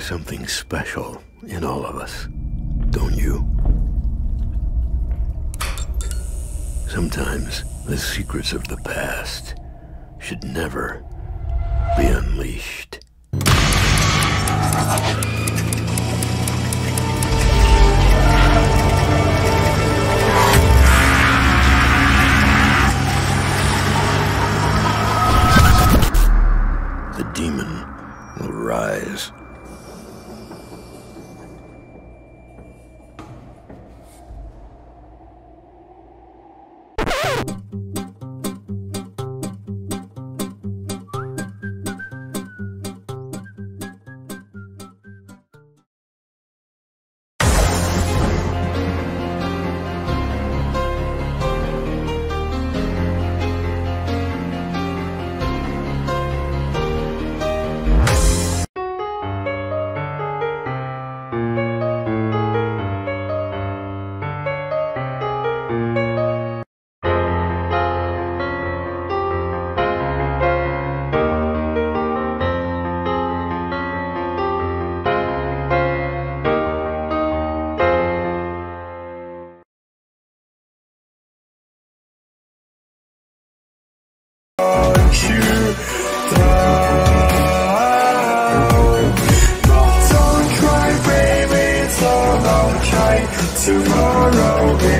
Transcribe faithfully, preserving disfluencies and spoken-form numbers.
something special in all of us, don't you? Sometimes the secrets of the past should never be unleashed. The demon will rise. Tomorrow